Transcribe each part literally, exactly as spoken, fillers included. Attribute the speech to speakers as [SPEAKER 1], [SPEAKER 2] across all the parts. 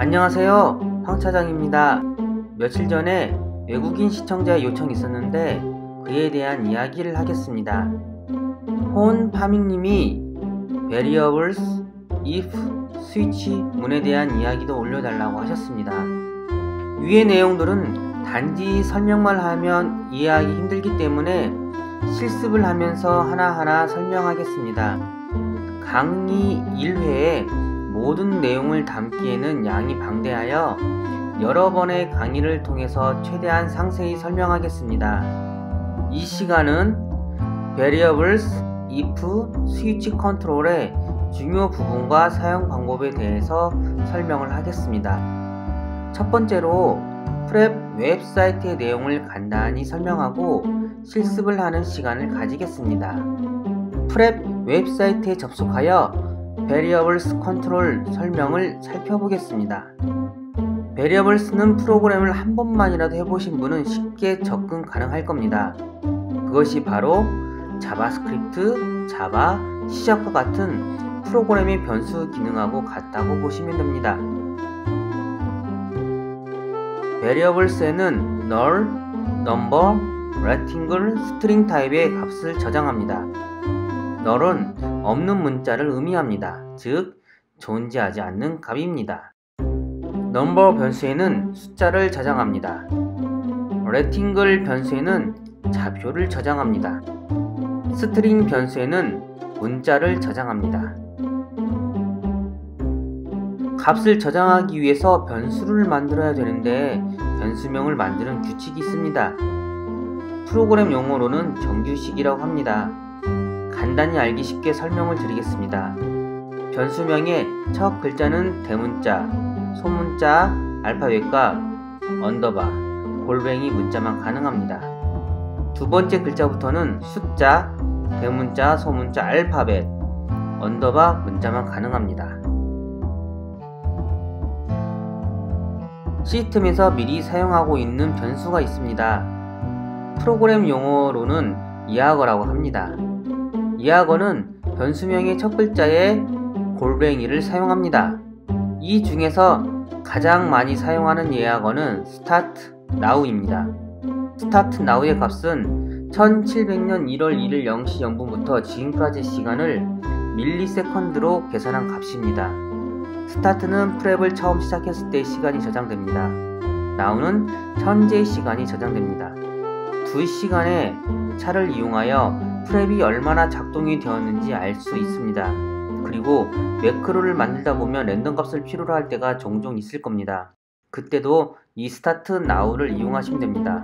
[SPEAKER 1] 안녕하세요, 황 차장입니다. 며칠 전에 외국인 시청자의 요청이 있었는데 그에 대한 이야기를 하겠습니다. 폰 파밍님이 Variables, If, Switch 문에 대한 이야기도 올려달라고 하셨습니다. 위의 내용들은 단지 설명만 하면 이해하기 힘들기 때문에 실습을 하면서 하나하나 설명하겠습니다. 강의 일 회에 모든 내용을 담기에는 양이 방대하여 여러 번의 강의를 통해서 최대한 상세히 설명하겠습니다. 이 시간은 Variables, If, Switch 컨트롤의 중요 부분과 사용 방법에 대해서 설명을 하겠습니다. 첫 번째로 프랩 웹사이트의 내용을 간단히 설명하고 실습을 하는 시간을 가지겠습니다. 프랩 웹사이트에 접속하여 Variables 컨트롤 설명을 살펴보겠습니다. Variables는 프로그램을 한 번만이라도 해보신 분은 쉽게 접근 가능할 겁니다. 그것이 바로 자바스크립트, 자바, C샵과 같은 프로그램의 변수 기능하고 같다고 보시면 됩니다. Variables에는 null, number, rectangle, string 타입의 값을 저장합니다. null은 없는 문자를 의미합니다. 즉, 존재하지 않는 값입니다. number 변수에는 숫자를 저장합니다. rectangle 변수에는 좌표를 저장합니다. string 변수에는 문자를 저장합니다. 값을 저장하기 위해서 변수를 만들어야 되는데 변수명을 만드는 규칙이 있습니다. 프로그램 용어로는 정규식이라고 합니다. 간단히 알기 쉽게 설명을 드리겠습니다. 변수명의 첫 글자는 대문자, 소문자, 알파벳과 언더바, 골뱅이 문자만 가능합니다. 두 번째 글자부터는 숫자, 대문자, 소문자, 알파벳, 언더바 문자만 가능합니다. 시스템에서 미리 사용하고 있는 변수가 있습니다. 프로그램 용어로는 이하거라고 합니다. 이하거는 변수명의 첫 글자에 골뱅이를 사용합니다. 이 중에서 가장 많이 사용하는 이하거는 start now입니다. start now의 값은 천칠백 년 일월 일일 영 시 영 분부터 지금까지 시간을 밀리세컨드로 계산한 값입니다. 스타트는 프랩을 처음 시작했을 때의 시간이 저장됩니다. now는 현재의 시간이 저장됩니다. 두 시간의 차를 이용하여 프랩이 얼마나 작동이 되었는지 알 수 있습니다. 그리고 매크로를 만들다 보면 랜덤 값을 필요로 할 때가 종종 있을 겁니다. 그때도 이 start now를 이용하시면 됩니다.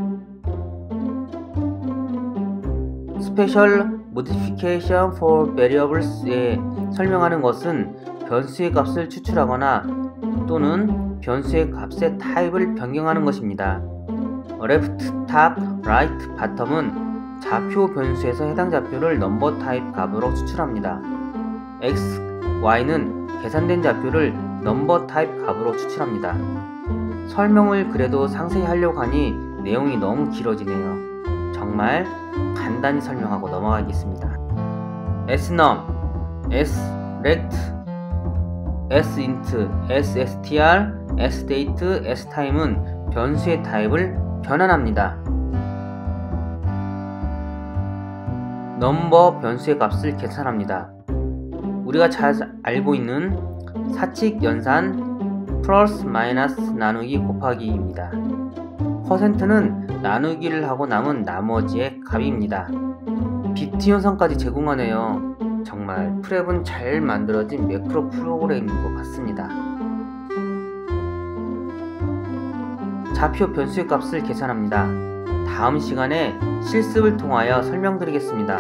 [SPEAKER 1] Special Modification for Variables에 설명하는 것은 변수의 값을 추출하거나 또는 변수의 값의 타입을 변경하는 것입니다. Left, Top, Right, Bottom은 좌표 변수에서 해당 좌표를 넘버 타입 값으로 추출합니다. X, Y는 계산된 좌표를 넘버 타입 값으로 추출합니다. 설명을 그래도 상세히 하려고 하니 내용이 너무 길어지네요. 정말 간단히 설명하고 넘어가겠습니다. snum, srect, sint, sstr, sdate, stime은 변수의 타입을 변환합니다. 넘버 변수의 값을 계산합니다. 우리가 잘 알고 있는 사칙 연산 플러스 마이너스 나누기 곱하기입니다. 퍼센트는 나누기를 하고 남은 나머지의 값입니다. 비트 현상까지 제공하네요. 정말 프랩은 잘 만들어진 매크로 프로그램인 것 같습니다. 좌표 변수의 값을 계산합니다. 다음 시간에 실습을 통하여 설명드리겠습니다.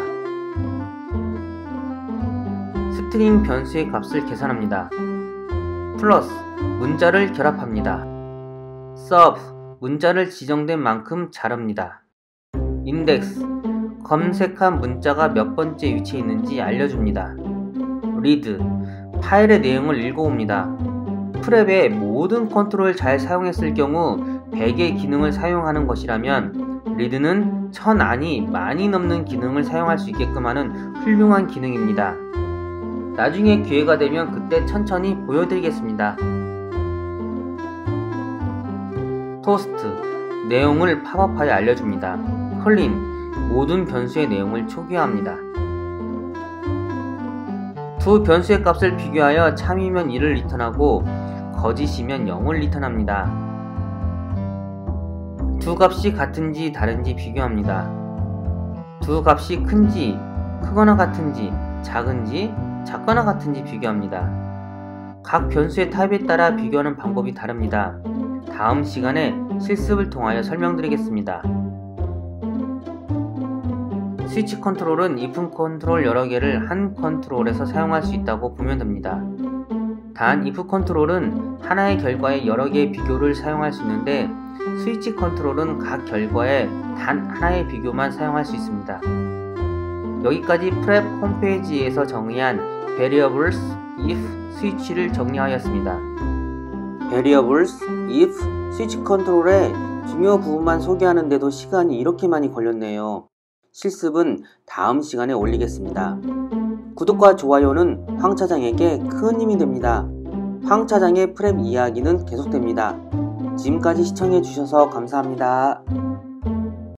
[SPEAKER 1] 스트링 변수의 값을 계산합니다. 플러스 문자를 결합합니다. sub 문자를 지정된 만큼 자릅니다. 인덱스 검색한 문자가 몇 번째 위치에 있는지 알려줍니다. read 파일의 내용을 읽어옵니다. 프랩의 모든 컨트롤을 잘 사용했을 경우 백의 기능을 사용하는 것이라면 read는 천 안이 많이 넘는 기능을 사용할 수 있게끔 하는 훌륭한 기능입니다. 나중에 기회가 되면 그때 천천히 보여드리겠습니다. 토스트, 내용을 팝업하여 알려줍니다. 클린, 모든 변수의 내용을 초기화합니다. 두 변수의 값을 비교하여 참이면 일을 리턴하고 거짓이면 영을 리턴합니다. 두 값이 같은지 다른지 비교합니다. 두 값이 큰지, 크거나 같은지, 작은지, 작거나 같은지 비교합니다. 각 변수의 타입에 따라 비교하는 방법이 다릅니다. 다음 시간에 실습을 통하여 설명드리겠습니다. 스위치 컨트롤은 if 컨트롤 여러 개를 한 컨트롤에서 사용할 수 있다고 보면 됩니다. 단 if 컨트롤은 하나의 결과에 여러 개의 비교를 사용할 수 있는데 스위치 컨트롤은 각 결과에 단 하나의 비교만 사용할 수 있습니다. 여기까지 프랩 홈페이지에서 정의한 variables, if, switch를 정리하였습니다. variables, if, switch 컨트롤의 중요 부분만 소개하는데도 시간이 이렇게 많이 걸렸네요. 실습은 다음 시간에 올리겠습니다. 구독과 좋아요는 황 차장에게 큰 힘이 됩니다. 황 차장의 프랩 이야기는 계속됩니다. 지금까지 시청해 주셔서 감사합니다.